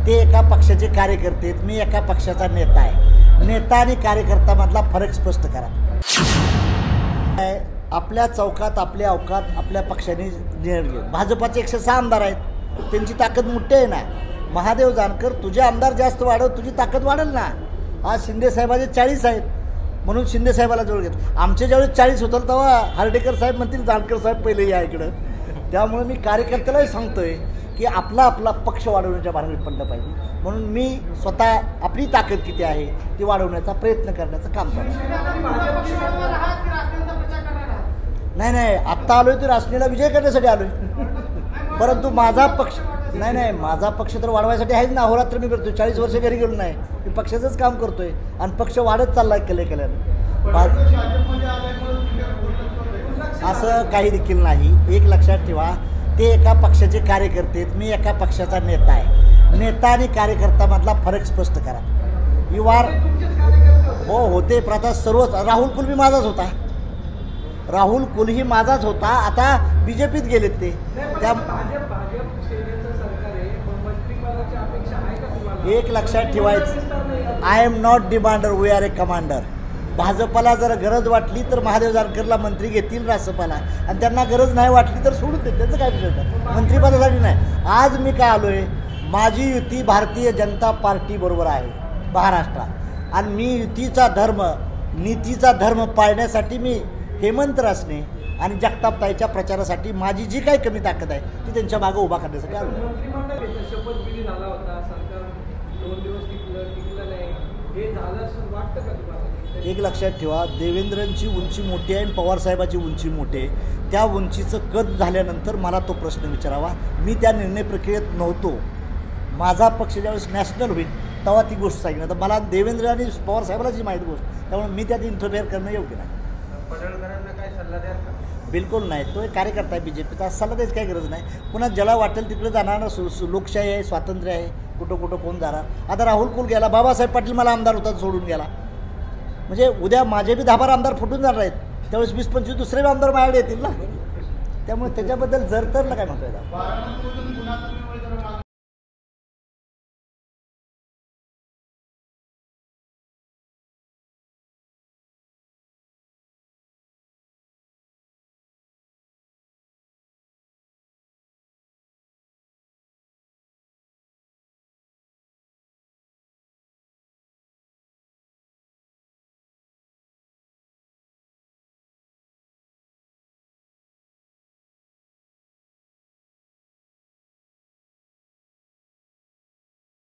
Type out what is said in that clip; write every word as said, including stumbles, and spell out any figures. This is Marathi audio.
ते एका पक्षाचे कार्यकर्ते आहेत, मी एका पक्षाचा नेता आहे। नेता आणि कार्यकर्त्यामधला फरक स्पष्ट करा। आपल्या चौकात आपल्या अवकात आपल्या पक्षाने निर्णय घेतला। भाजपाचे एकशे सहा आमदार आहेत, त्यांची ताकद मोठी आहे ना। महादेव जानकर, तुझे आमदार जास्त वाढव, तुझी ताकद वाढेल ना। आज शिंदे साहेबाचे चाळीस आहेत, म्हणून शिंदे साहेबाला जवळ घेतलं। आमच्या ज्यावेळेस चाळीस होतं तेव्हा हार्डेकर साहेब म्हणतील जानकर साहेब पहिले या इकडं। त्यामुळे मी कार्यकर्त्यालाही सांगतोय की आपला आपला पक्ष वाढवण्याच्या भानगडीत पडलं पाहिजे, म्हणून मी स्वतः आपली ताकद किती आहे ती वाढवण्याचा प्रयत्न करण्याचं काम चालू आहे। नाही नाही, आत्ता आलोय तर राष्ट्रीयला विजय करण्यासाठी आलोय, परंतु माझा पक्ष नाही नाही माझा पक्ष तर वाढवायसाठी आहेच ना। अहोरात्र मी करतोय, चाळीस वर्ष घरी गेलो नाही, मी पक्षाचंच काम करतोय आणि पक्ष वाढत चाललाय केले केल्यानं। असं काही देखील नाही, एक लक्षात ठेवा, ते एका पक्षाचे कार्यकर्ते आहेत, मी एका पक्षाचा नेता आहे। नेता आणि कार्यकर्त्यामधला फरक स्पष्ट करा। यू आर हो होते प्रथा सर्वच। राहुल कुलबी माझाच होता, राहुल कुलही माझाच होता, आता बीजेपीत गेलेत ते। त्या एक लक्षात ठेवायचं, I am not demander, we are a commander. भाजपला जर गरज वाटली तर महादेव जानकरला मंत्री घेतील राज्यसभाला, आणि त्यांना गरज नाही वाटली तर सोडून देतील, त्याचं काय विषय नाही, मंत्रिपदासाठी नाही। आज मी काय आलोय, माझी युती भारतीय जनता पार्टी बरोबर आहे महाराष्ट्रात, आणि मी युतीचा धर्म नीतीचा धर्म पाळण्यासाठी मी हेमंत रासने आणि जगतापताईच्या प्रचारासाठी माझी जी काही कमी ताकद आहे ती त्यांच्या मागे उभा करण्यासाठी आलो। शपथविधी झाला होता, सरकार दोन दिवस टिकलं टिकलं नाही, हे झालं असं वाटतं का तुम्हाला? एक लक्षात ठेवा, देवेंद्रांची उंची मोठी आहे आणि पवारसाहेबाची उंची मोठी आहे। त्या उंचीचं कद झाल्यानंतर मला तो प्रश्न विचारावा, मी त्या निर्णय प्रक्रियेत नव्हतो। माझा पक्ष ज्यावेळेस नॅशनल होईल तेव्हा ती गोष्ट सांगितली, तर मला देवेंद्र आणि पवारसाहेबाला जी माहीत गोष्ट, त्यामुळे मी त्यात इंटरफेअर करणं योग्य नाही। पडळकरांना काय सल्ला द्याल का? बिलकुल नाही, तो एक कार्यकर्ता आहे बीजेपीचा, सल्ला द्यायची काही गरज नाही। पुन्हा ज्याला वाटेल तिकडे जाणार, लोकशाही आहे, स्वातंत्र्य आहे, कुठं कुठं कोण जाणार। आता राहुल कुल गेला, बाबासाहेब पाटील मला आमदार होता सोडून गेला, म्हणजे उद्या माझे बी दहा बारा आमदार फुटून जाणार आहेत, त्यावेळेस वीस पंचवीस दुसरे आमदार माझ्याकडे येतील ना। त्यामुळे त्याच्याबद्दल जर तरला काय म्हणतोय